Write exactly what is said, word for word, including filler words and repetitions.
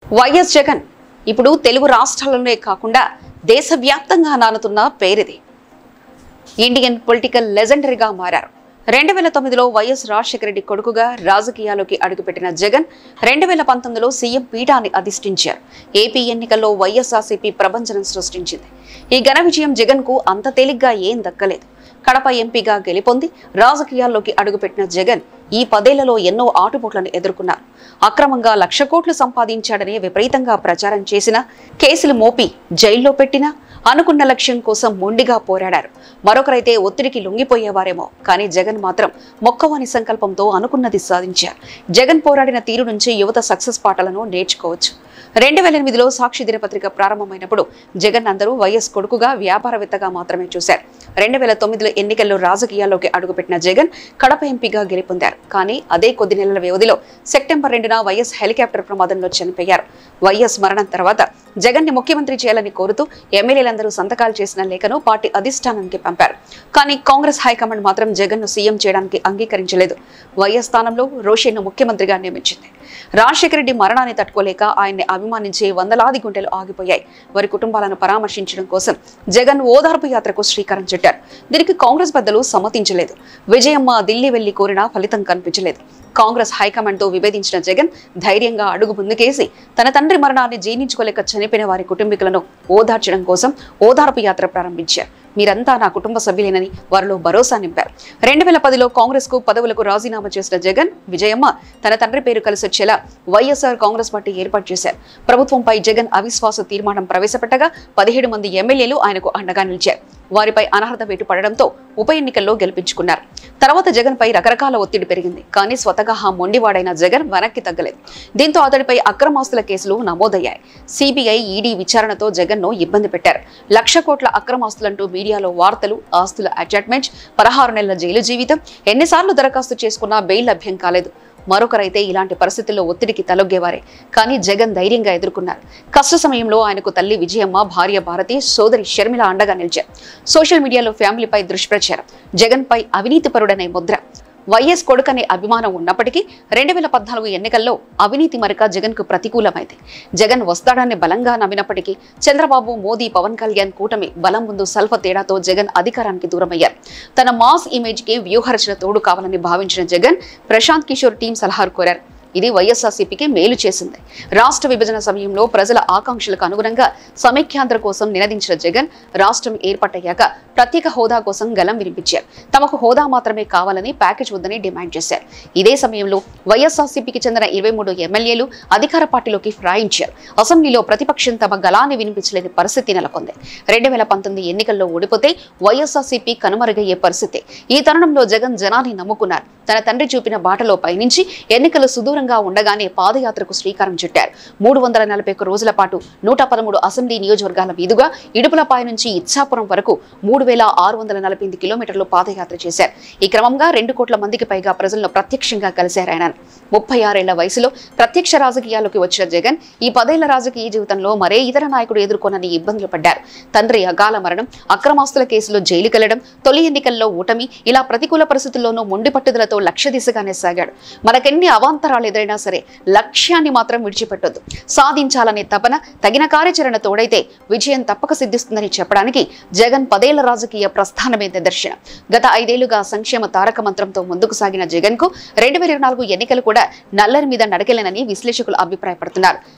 YS Jagan ఇప్పుడు తెలుగు రాష్ట్రాల్లోనే కాకుండా దేశవ్యాప్తంగా నానుతున్న పేరిది. ఇండియన్ పొలిటికల్ లెజెండరీగా మారారు. రెండు వేల తొమ్మిదిలో వైఎస్ రాజశేఖర రెడ్డి కొడుకుగా రాజకీయాల్లోకి అడుగుపెట్టిన జగన్ రెండు వేల పంతొమ్మిదిలో సీఎం పీఠాన్ని అధిష్ఠించారు. ఏపీ ఎన్నికల్లో వైఎస్ఆర్సీపీ ప్రభంజనం సృష్టించింది. ఈ ఘన విజయం జగన్ కు అంత తేలిగ్గా ఏం దక్కలేదు. కడప ఎంపీగా గెలుపొంది రాజకీయాల్లోకి అడుగుపెట్టిన జగన్ ఈ పదేళ్లలో ఎన్నో ఆటుపోట్లను ఎదుర్కొన్నారు. అక్రమంగా లక్ష కోట్లు సంపాదించాడని విపరీతంగా ప్రచారం చేసిన, కేసులు మోపి జైల్లో పెట్టినా అనుకున్న లక్ష్యం కోసం మొండిగా పోరాడారు. మరొకరైతే ఒత్తిడికి లొంగిపోయేవారేమో, కానీ జగన్ మాత్రం మొక్కవాని సంకల్పంతో అనుకున్నది సాధించారు. జగన్ పోరాడిన తీరు నుంచి యువత సక్సెస్ పాఠాలను నేర్చుకోవచ్చు. రెండు వేల ఎనిమిదిలో సాక్షి దినపత్రిక ప్రారంభమైనప్పుడు జగన్ అందరూ వైఎస్ కొడుకుగా, వ్యాపారవేత్తగా మాత్రమే చూశారు. రెండు వేల తొమ్మిదిలో ఎన్నికల్లో రాజకీయాల్లోకి అడుగుపెట్టిన జగన్ కడప ఎంపీగా గెలుపొందారు. కానీ అదే కొద్ది నెలల వ్యవధిలో సెప్టెంబర్ రెండున వైఎస్ హెలికాప్టర్ ప్రమాదంలో చనిపోయారు. వైఎస్ మరణం తర్వాత జగన్ ని ముఖ్యమంత్రి చేయాలని కోరుతూ ఎమ్మెల్యేలందరూ సంతకాలు చేసిన లేఖను పార్టీ అధిష్టానానికి పంపారు. కానీ కాంగ్రెస్ హైకమాండ్ మాత్రం జగన్ ను సీఎం చేయడానికి అంగీకరించలేదు. వైఎస్ స్థానంలో రోషన్ను ముఖ్యమంత్రిగా నియమించింది. రాజశేఖర రెడ్డి మరణాన్ని తట్టుకోలేక ఆయన్ని అభిమానించే వందలాది గుంటెలు ఆగిపోయాయి. వారి కుటుంబాలను పరామర్శించడం కోసం జగన్ ఓదార్పు యాత్రకు శ్రీకారం చుట్టారు. దీనికి కాంగ్రెస్ పెద్దలు సమ్మతించలేదు. విజయమ్మ ఢిల్లీ వెళ్లి కోరినా ఫలితం కనిపించలేదు. కాంగ్రెస్ హైకమాండ్ తో విభేదించిన జగన్ ధైర్యంగా అడుగు ముందుకేసి తన తండ్రి మరణాన్ని జీర్ణించుకోలేక చనిపోయిన వారి కుటుంబీకులను ఓదార్చడం కోసం ఓదార్పు యాత్ర ప్రారంభించారు. మీరంతా నా కుటుంబ సభ్యులేనని వారిలో భరోసా నింపారు. రెండు వేల పదిలో కాంగ్రెస్ కు పదవులకు రాజీనామా చేసిన జగన్, విజయమ్మ తన తండ్రి పేరు కలిసొచ్చేలా వైఎస్ఆర్ కాంగ్రెస్ పార్టీ ఏర్పాటు చేశారు. ప్రభుత్వంపై జగన్ అవిశ్వాస తీర్మానం ప్రవేశపెట్టగా పదిహేడు మంది ఎమ్మెల్యేలు ఆయనకు అండగా నిలిచారు. వారిపై అనర్హత వేటు పడడంతో ఉప ఎన్నికల్లో గెలిపించుకున్నారు. తర్వాత జగన్ పై రకరకాల ఒత్తిడి పెరిగింది. కానీ స్వతహా మొండివాడైన జగన్ వెనక్కి తగ్గలేదు. దీంతో అతడిపై అక్రమాస్తుల కేసులు నమోదయ్యాయి. సిబిఐ, ఈడీ విచారణతో జగన్ ను ఇబ్బంది పెట్టారు. లక్ష కోట్ల అక్రమాస్తులంటూ మీడియాలో వార్తలు, ఆస్తుల అడ్జస్ట్మెంట్, పదహారు నెలల జైలు జీవితం, ఎన్నిసార్లు దరఖాస్తు చేసుకున్నా బెయిల్ లభ్యం కాలేదు. మరొకరైతే ఇలాంటి పరిస్థితుల్లో ఒత్తిడికి తలొగ్గేవారే. కానీ జగన్ ధైర్యంగా ఎదుర్కొన్నారు. కష్ట సమయంలో ఆయనకు తల్లి విజయమ్మ, భార్య భారతి, సోదరి షర్మిల అండగా నిలిచారు. సోషల్ మీడియాలో ఫ్యామిలీపై దుష్ప్రచారం, జగన్ పై అవినీతిపరుడనే ముద్ర, వైఎస్ కొడుకనే అభిమానం ఉన్నప్పటికీ రెండు వేల పద్నాలుగు ఎన్నికల్లో అవినీతి మరక జగన్ కు ప్రతికూలమైంది. జగన్ వస్తాడని బలంగా నమ్మినప్పటికీ చంద్రబాబు, మోదీ, పవన్ కళ్యాణ్ కూటమి బలం ముందు స్వల్ప తేడాతో జగన్ అధికారానికి దూరమయ్యారు. తన మాస్ ఇమేజ్ కి వ్యూహరచన తోడు కావాలని భావించిన జగన్ ప్రశాంత్ కిషోర్ టీం సలహాలు కోరారు. ఇది వైఎస్ఆర్సీపీకి మేలు చేసింది. రాష్ట్ర విభజన సమయంలో ప్రజల ఆకాంక్షలకు అనుగుణంగా సమైక్యాంధ్ర కోసం నినదించిన జగన్ రాష్ట్రం ఏర్పాటయ్యాక ప్రత్యేక హోదా కోసం గలం వినిపించారు. తమకు హోదా మాత్రమే కావాలని, ప్యాకేజ్ వద్దని డిమాండ్ చేశారు. ఇదే సమయంలో వైఎస్ఆర్సీపీకి చెందిన ఇరవై మూడు ఎమ్మెల్యేలు అధికార పార్టీలోకి ఫిరాయించారు. అసెంబ్లీలో ప్రతిపక్షం తమ గలాన్ని వినిపించలేని పరిస్థితి నెలకొంది. రెండు వేల పంతొమ్మిది ఎన్నికల్లో ఓడిపోతే వైఎస్ఆర్సీపీ కనుమరుగయ్యే పరిస్థితి. ఈ తరుణంలో జగన్ జనాన్ని నమ్ముకున్నారు. తన తండ్రి చూపిన బాటలో పయనించి ఎన్నికలు సుదూరంగా ఉండగానే పాదయాత్రకు శ్రీకారం చుట్టారు. మూడు వందల నలభై ఒక్క రోజుల పాటు నూట పదమూడు అసెంబ్లీ నియోజకవర్గాల మీదుగా ఇడుపులపాయ నుంచి ఇచ్చాపురం వరకు మూడు వేల ఆరు వందల నలభై ఎనిమిది కిలోమీటర్లు పాదయాత్ర చేశారు. ఈ క్రమంగా రెండు కోట్ల మందికి పైగా ప్రజలను ప్రత్యక్షంగా కలిశారు ఆయన. ముప్పై ఆరేళ్ల వయసులో ప్రత్యక్ష రాజకీయాల్లోకి వచ్చిన జగన్ ఈ పదేళ్ల రాజకీయ జీవితంలో మరే ఇతర నాయకుడు ఎదుర్కొనని ఇబ్బందులు పడ్డారు. తండ్రి అకాల మరణం, అక్రమాస్తుల కేసులో జైలుకెళ్లడం, తొలి ఎన్నికల్లో ఓటమి, ఇలా ప్రతికూల పరిస్థితుల్లోనూ మొండి పట్టుదలతో లక్ష్య దిశగానే సాగాడు. మనకెన్ని అవాంతరాలు ఎదురైనా సరే లక్ష్యాన్ని మాత్రం విడిచిపెట్టొద్దు. సాధించాలనే తపన, తగిన కార్యాచరణ తోడైతే విజయం తప్పక సిద్ధిస్తుందని చెప్పడానికి జగన్ పదేళ్ల రాజకీయ ప్రస్థానమే నిదర్శనం. గత ఐదేళ్లుగా సంక్షేమ తారక మంత్రంతో ముందుకు సాగిన జగన్ కు రెండు వేల ఇరవై నాలుగు ఎన్నికలు కూడా నల్లరి మీద నడకెళ్లనని విశ్లేషకులు అభిప్రాయపడుతున్నారు.